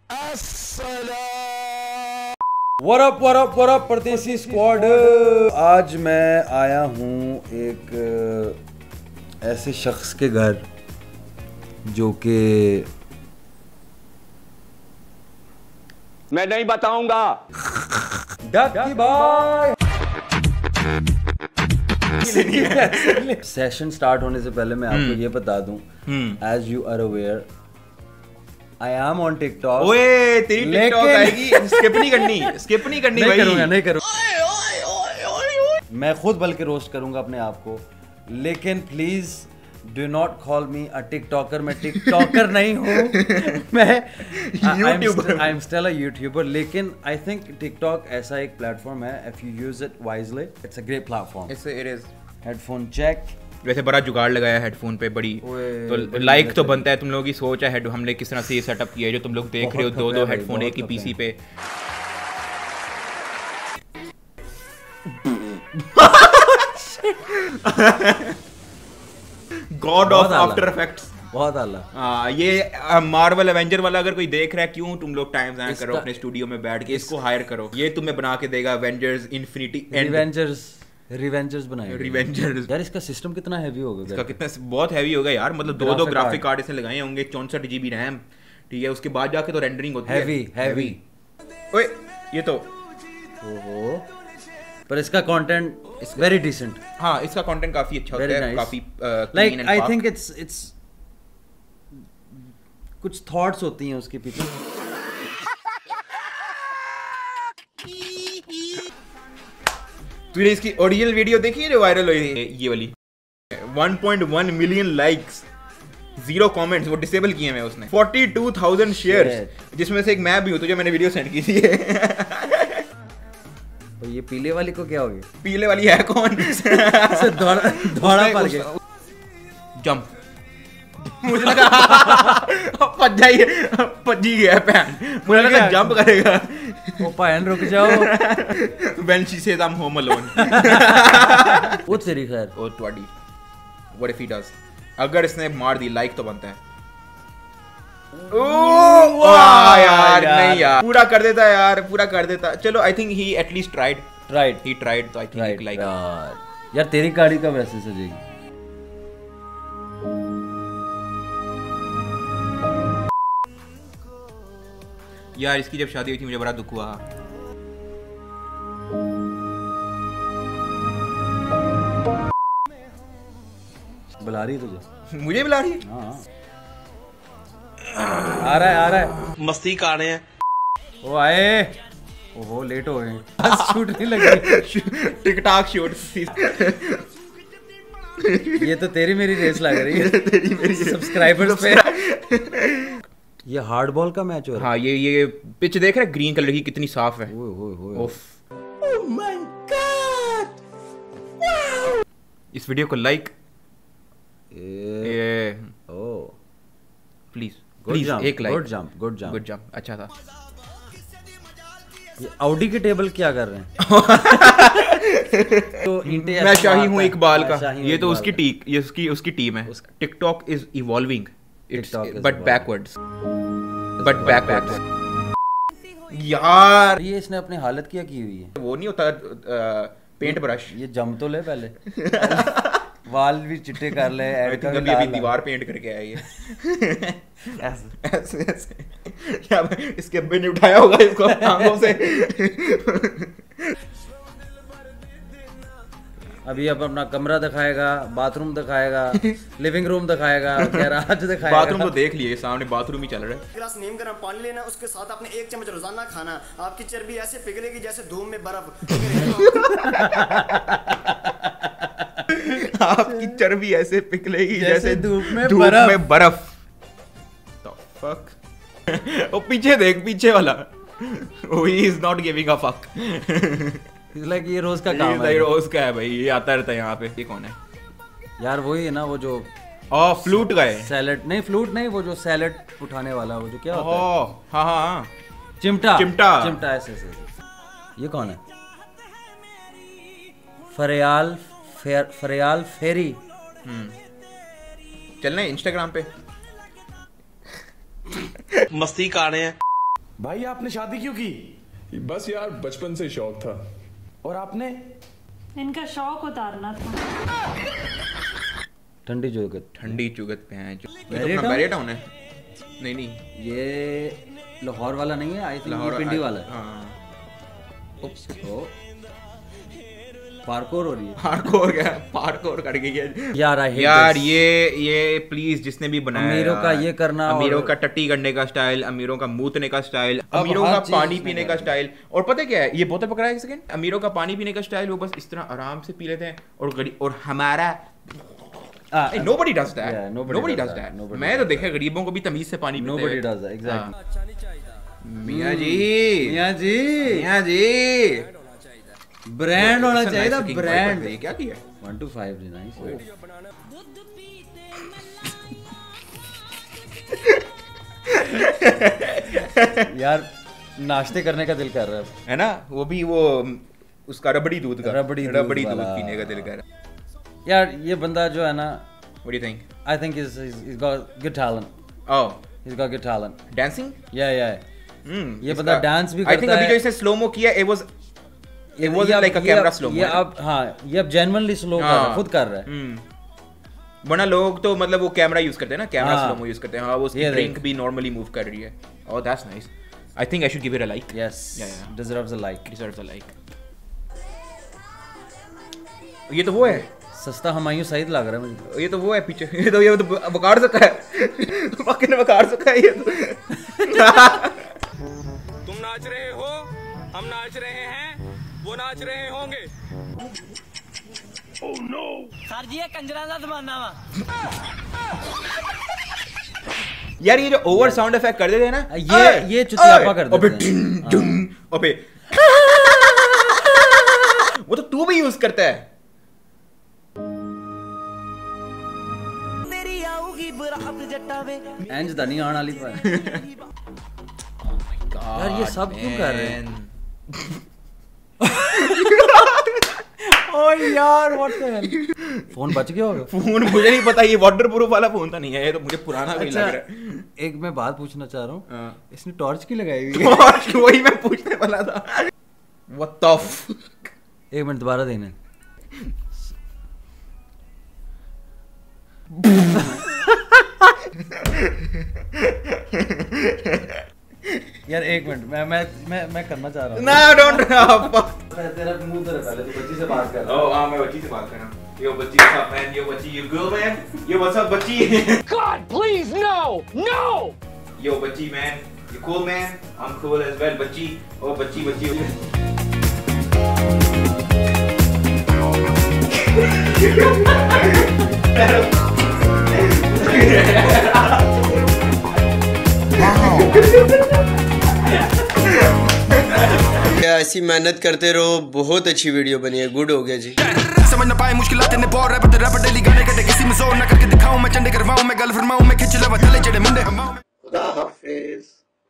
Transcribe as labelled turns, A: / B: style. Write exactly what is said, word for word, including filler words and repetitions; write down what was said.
A: What up, what up, what up, Pardesi squad. आज मैं आया हूँ एक ऐसे शख्स के घर जो कि
B: मैं नहीं बताऊंगा।
A: डक्की भाई। सेशन स्टार्ट होने से पहले मैं आपको ये बता दूं, as you are aware I am on TikTok.
C: ओए तेरी टिकटॉक आएगी, स्किप नहीं करनी, स्किप नहीं करनी
A: नहीं
C: भाई।
A: करूंगा, नहीं करूंगा। मैं खुद बल्कि रोस्ट करूंगा अपने आप को, लेकिन please do not call me a TikToker. मैं टिकटॉकर नहीं हूँ, मैं YouTuber, I am still a YouTuber. लेकिन आई थिंक टिकटॉक ऐसा एक प्लेटफॉर्म है, if you use it wisely it's a great platform.
C: It's it is.
A: Headphone check,
C: वैसे बड़ा जुगाड़ लगाया हेडफोन पे, बड़ी तो लाइक तो बनता है। तुम लोगों की सोच है, हेड हमने किस तरह से ये सेटअप किया है जो तुम लोग देख रहे हो, दो दो हेडफोन एक ही पीसी पे। गॉड ऑफ आफ्टर इफेक्ट्स,
A: बहुत आला।
C: हाँ, ये मार्वल एवेंजर वाला अगर कोई देख रहा है, क्यों तुम लोग टाइम ज़ाया करो अपने स्टूडियो में बैठ के, इसको हायर करो, ये तुम्हें बना के देगा एवेंजर्स इन्फिनिटी
A: एवेंजर्स रिवेंजर्स बनाए।
C: रिवेंजर्स
A: यार इसका सिस्टम कितना हैवी होगा,
C: इसका कितना बहुत हैवी होगा यार। मतलब दो दो ग्राफिक कार्ड इसने लगाए होंगे, चौंसठ जीबी रैम, ठीक है। उसके बाद जाके तो रेंडरिंग होती है
A: हैवी हैवी।
C: ओए ये तो
A: ओहो, पर इसका कंटेंट इज वेरी डिसेंट।
C: हाँ, इसका कंटेंट काफी अच्छा होता है, काफी
A: like I think it's it's कुछ थॉट्स होती हैं उसके पीछे।
C: तूने इसकी ओरिजिनल वीडियो देखी है जो वायरल हुई थी, ये वाली one point one million likes, zero comments, वो डिसेबल किए हैं उसने, फोर्टी टू थाउजेंड शेयर्स, जिसमें से एक मैं भी हूं, तुझे मैंने वीडियो सेंड की थी।
A: तो ये पीले वाली को क्या हो गया?
C: पीले वाली है कौन?
A: दौड़ा दौड़ा पड़ गया, जंप।
C: मुझे लगा पज्जा ही पज्जी गया पैन, मुझे लगा जंप करेगा।
A: ओ पैन रुक जाओ।
C: When she says I'm home alone.
A: वो तेरी खैर।
C: Oh twenty. What if he does? अगर इसने मार दी, लाइक तो बनता है। ओह वाह यार, नहीं यार, पूरा कर देता यार, पूरा कर देता। चलो, I think he at least tried.
A: Tried.
C: He tried, तो I think एक like.
A: यार, यार तेरी गाड़ी कब ऐसे सजेगी?
C: यार इसकी जब शादी हुई थी मुझे बड़ा दुख हुआ।
A: बुला रही तुझे?
C: मुझे बुला रही है?
A: हाँ, आ रहा है, आ रहा है।
B: मस्ती कर रहे हैं।
A: ओ आए। ओहो लेट हो गए, शूट नहीं लगी।
C: TikTok shoot.
A: ये तो तेरी मेरी रेस लग रही है।
C: तेरी मेरी
A: सब्सक्राइबर्स पे। ये हार्ड बॉल का मैच हो रहा है।
C: हाँ, ये ये पिच देख रहे हैं, ग्रीन कलर की कितनी साफ है।
A: ओए ओए ओए।
C: Oh my god. इस वीडियो को लाइक ये
A: ओ
C: प्लीज
A: प्लीज
C: एक like.
A: Good jump, good jump,
C: good jump, अच्छा था।
A: ये ऑडी के टेबल क्या कर रहे हैं? तो
C: मैं शाही हूँ इकबाल का। ये तो उसकी टीक, ये उसकी उसकी टीम है। TikTok is evolving, it's but backwards, but backwards. यार
A: ये इसने अपनी हालत क्या की हुई है?
C: वो नहीं होता पेंट ब्रश,
A: ये जम तो ले पहले। वाल भी चिट्टे कर ले,
C: ऐड कर ले, अभी दीवार पेंट करके आया ये। ऐसे ऐसे ऐसे क्या इसके अब्बे ने उठाया होगा इसको टांगों से।
A: अभी अब अपना कमरा दिखाएगा, बाथरूम दिखाएगा, लिविंग रूम दिखाएगा, गैराज दिखाएगा।
C: बाथरूम तो देख लिए, सामने बाथरूम ही चल रहा है।
D: गिलास नीम गर्म पानी लेना, उसके साथ आपने एक चम्मच रोजाना खाना, आपकी चर्बी ऐसे पिघलेगी जैसे धूप में बर्फ।
C: आपकी चर्बी ऐसे पिघलेगी
A: जैसे,
C: जैसे
A: धूप में
C: धूप
A: बर्फ।
C: में बर्फ। The fuck? वो पीछे देख, पीछे वाला। Oh, he is not giving a fuck.
A: Like ये रोज का काम है,
C: रोज का है भाई, ये आता रहता है यहाँ पे। ये कौन है
A: यार? वही है ना वो जो
C: ओ फ्लूट का है।
A: सैलेड नहीं, फ्लूट नहीं, वो जो सैलेड उठाने वाला, वो जो क्या होता है?
C: हाँ हाँ हाँ,
A: चिमटा
C: चिमटा
A: चिमटा ऐसे ऐसे। ये कौन है? फरियाल फेर, फरियाल फेरी।
C: चलना है इंस्टाग्राम पे।
B: मस्ती कर रहे हैं। भाई आपने शादी क्यों की?
E: बस यार बचपन से शौक था।
B: और आपने?
F: इनका शौक उतारना था।
A: ठंडी जुगत।
C: ठंडी जुगत पे हैं जो
A: बैरिया टाउन?
C: बैरिया टाउन है। नहीं नहीं
A: ये लाहौर वाला नहीं है, आई थिंक
C: लाहौर
A: पिंडी वाला है।
C: हाँ
A: ओ पार्कोर हो रही है।
C: पार्कोर क्या पार्कोर कर गई है
A: यार I hate
C: यार
A: this.
C: ये ये प्लीज जिसने भी बनाया
A: अमीरों का
C: यार,
A: ये करना
C: अमीरों
A: और-
C: का टट्टी करने का स्टाइल, अमीरों का मूतने का स्टाइल,
A: अब
C: अमीरों
A: हर
C: का
A: चीज
C: पानी
A: इसमें
C: पीने
A: कर
C: का
A: रहे हैं।
C: स्टाइल। और पता क्या है, ये बोतल पकड़ा है एक सेकंड, अमीरों का पानी पीने का स्टाइल वो बस इस तरह आराम से पी लेते हैं और गरीब और हमारा nobody does that,
A: Yeah, nobody
C: nobody
A: does
C: does
A: that,
C: that.
A: nobody
C: मैं
A: does
C: तो देखा गरीबों को भी तमीज से पानी पीते
A: Nobody
C: हुए।
A: does that, exactly.
C: हाँ। मियां जी
A: मियां जी
C: मियां जी
A: ब्रांड होना
C: It's a
A: चाहिए था,
C: nice looking
A: ब्रांड।
C: bike, ये क्या किया?
A: One two five G nice. यार नाश्ते करने का दिल कर रहा है।
C: है ना, वो भी वो उसका रबड़ी दूध का
A: रबड़ी दूध
C: रबड़ी दूध
A: वाला।
C: पीने का दिल कर रहा है।
A: यार ये बंदा जो है ना,
C: What do you think?
A: I think he's he's, he's got good talent.
C: Oh,
A: He's got good talent.
C: dancing?
A: Yeah, yeah.
C: Hmm.
A: ये बंदा dance भी
C: I think
A: करता
C: अभी
A: है।
C: जो इसने स्लो मो किया, it was it was
A: ये अब-
C: like a
A: ये
C: camera
A: अब-
C: slow mo.
A: ये अब हाँ ये अब genuinely slow कर रहा है, खुद कर रहा है।
C: हम्म। वरना लोग तो मतलब वो कैमरा यूज करते हैं ना, कैमरा
A: हाँ।
C: स्लो मो यूज करते हैं। हाँ, वो उसकी
A: ये
C: ड्रिंक
A: देख।
C: भी नॉर्मली मूव कर रही है। Oh, that's nice. I think I should give it a like.
A: Yes.
C: Yeah, yeah.
A: Deserves a like.
C: Deserves a like. ये तो वो है,
A: सस्ता हुमायूं सईद लग रहा है मुझे।
C: ये तो वो है पीछे, ये तो ये तो बकार सका है, बाकी ने बकार सका है ये तो।
G: तुम नाच रहे हो, हम नाच रहे हैं, वो नाच रहे होंगे।
H: Oh no!
I: सर जी ये कंजरा दा जमाना वा।
C: यार ये जो ओवर साउंड इफेक्ट कर देते हैं ना,
A: ये ये चुतियापा कर देते
C: अबे
A: हैं।
C: डिंग डिंग, अबे वो तो तू भी यूज करता है।
I: तेरी आऊगी बरात जट्टा वे।
A: एंज दा नहीं आने वाली पर। यार ये सब क्यों कर रहे हैं? ओ यार व्हाट द हेल। फोन बच गया होगा।
C: फोन मुझे नहीं पता, ये वाटर प्रूफ वाला फोन तो नहीं है, ये तो मुझे पुराना भी लग रहा है।
A: एक मैं बात पूछना चाह रहा हूँ,
C: हाँ।
A: इसने टॉर्च क्यों लगाई हुई है?
C: और वही मैं पूछने वाला था। What the fuck?
A: एक मिनट दोबारा देना। यार एक मिनट, मैं मैं मैं मैं करना चाह रहा हूँ।
C: No, don't fuck.
A: तेरा मुंह तेरे पहले तू बच्ची से बात कर।
C: Oh, हाँ मैं बच्ची से बात कर रहा हूँ। Yo बच्ची, what's up man? Yo बच्ची, you girl man? Yo what's up बच्ची?
G: God, please, no, no!
C: Yo बच्ची man, you cool man? I'm cool as well बच्ची। Oh बच्ची बच्ची।
J: ऐसी मेहनत करते रहो, बहुत अच्छी वीडियो बनी है, गुड हो गया जी।
H: समझ न पाए मुश्किलात ने बहुत रैप रैप डेली गाने कटे किसी में जोर न करके दिखाऊं मैं चंडे करवाऊं मैं गल फरमाऊं मैं खिंच लवा तले जड़े मुंडे हमाऊं।
J: खुदा हाफिज।